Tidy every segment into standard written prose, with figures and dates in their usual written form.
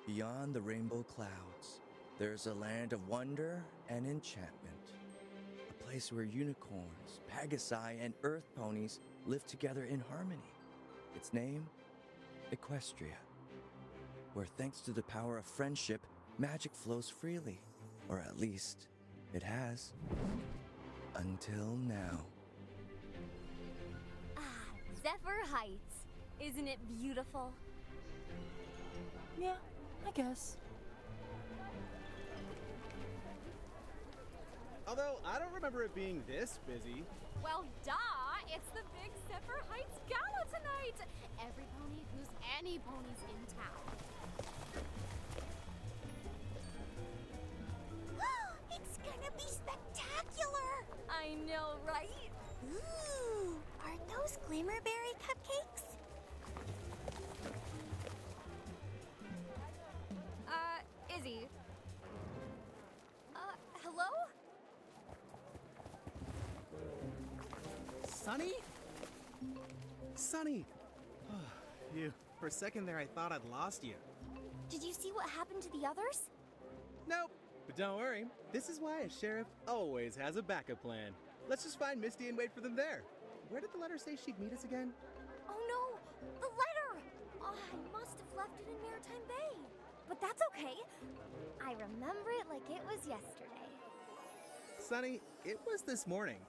Beyond the rainbow clouds, there's a land of wonder and enchantment. A place where unicorns, pegasi, and earth ponies live together in harmony. Its name? Equestria. Where thanks to the power of friendship, magic flows freely. Or at least, it has. Until now. Ah, Zephyr Heights. Isn't it beautiful? Yeah, I guess. Although, I don't remember it being this busy. Well, duh! It's the big Zephyr Heights Gala tonight! Every pony who's any pony's in town. It's gonna be spectacular! I know, right? Ooh, are those Glimmerberry cupcakes? Izzy. Hello? Sunny? Sunny! You. For a second there, I thought I'd lost you. Did you see what happened to the others? Nope. But don't worry. This is why a sheriff always has a backup plan. Let's just find Misty and wait for them there. Where did the letter say she'd meet us again? Oh no, the letter! Oh, I must have left it in Maritime Bay. But that's okay. I remember it like it was yesterday. Sunny, it was this morning.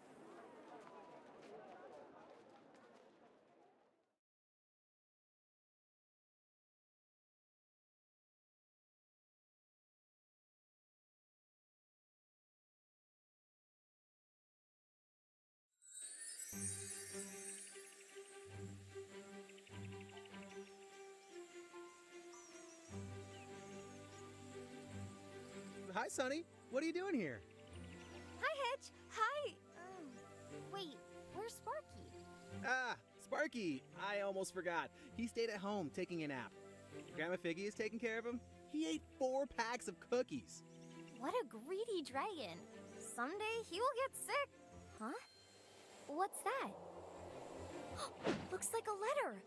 Hi, Sunny. What are you doing here? Hi, Hitch. Hi. Wait, where's Sparky? Ah, Sparky. I almost forgot. He stayed at home taking a nap. Grandma Figgy is taking care of him. He ate 4 packs of cookies. What a greedy dragon. Someday he will get sick. Huh? What's that? Looks like a letter.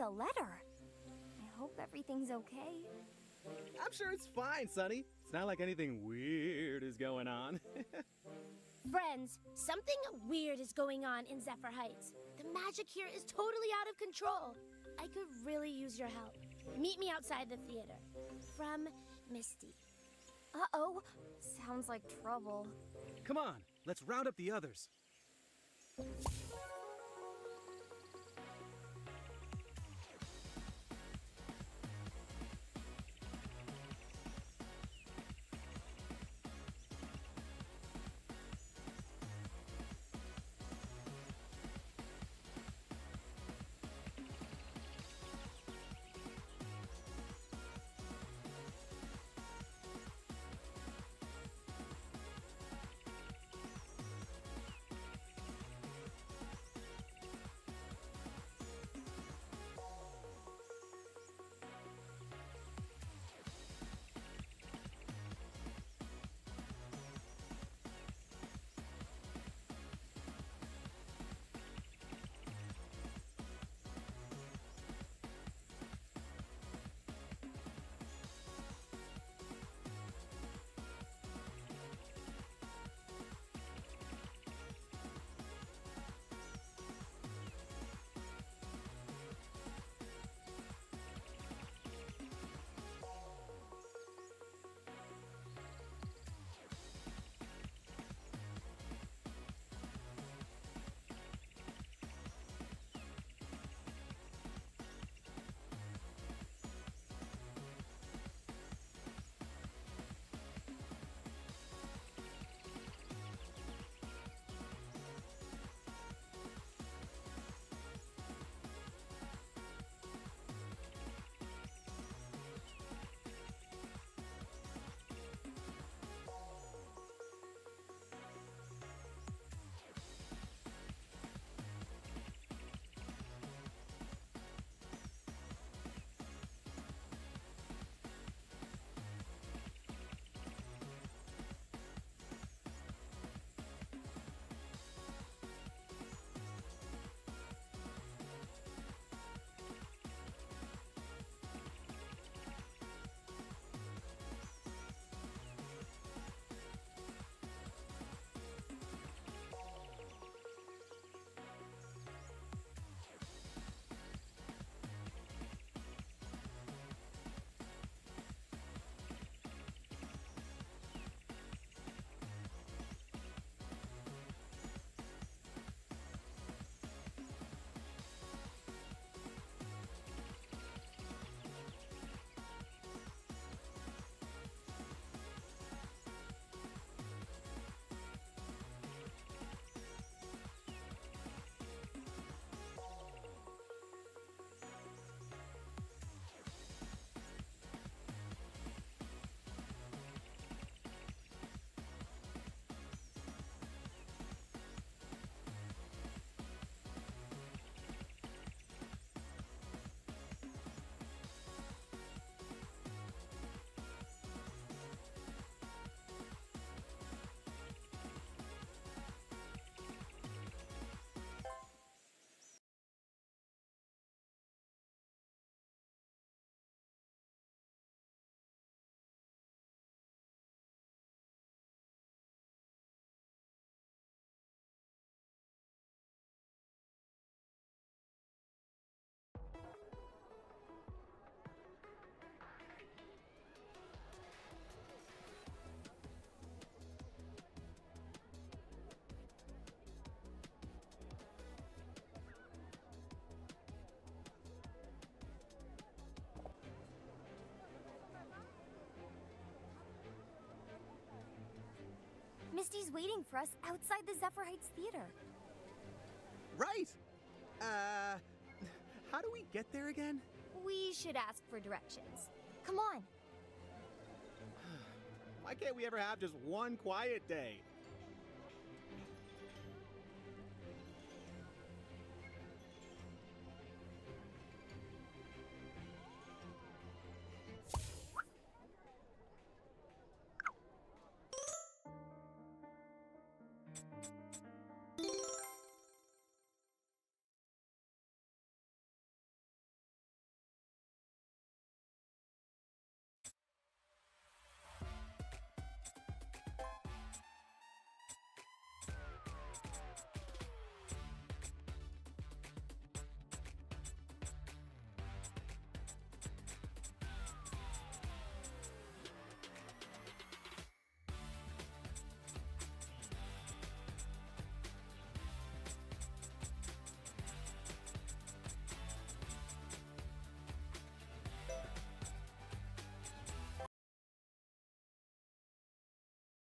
a letter. I hope everything's okay. I'm sure it's fine, Sonny. It's not like anything weird is going on. Friends, something weird is going on in Zephyr Heights. The magic here is totally out of control. I could really use your help. Meet me outside the theater. From Misty. Uh-oh. Sounds like trouble. Come on, let's round up the others. Misty's waiting for us outside the Zephyr Heights Theater. Right! How do we get there again? We should ask for directions. Come on. Why can't we ever have just one quiet day?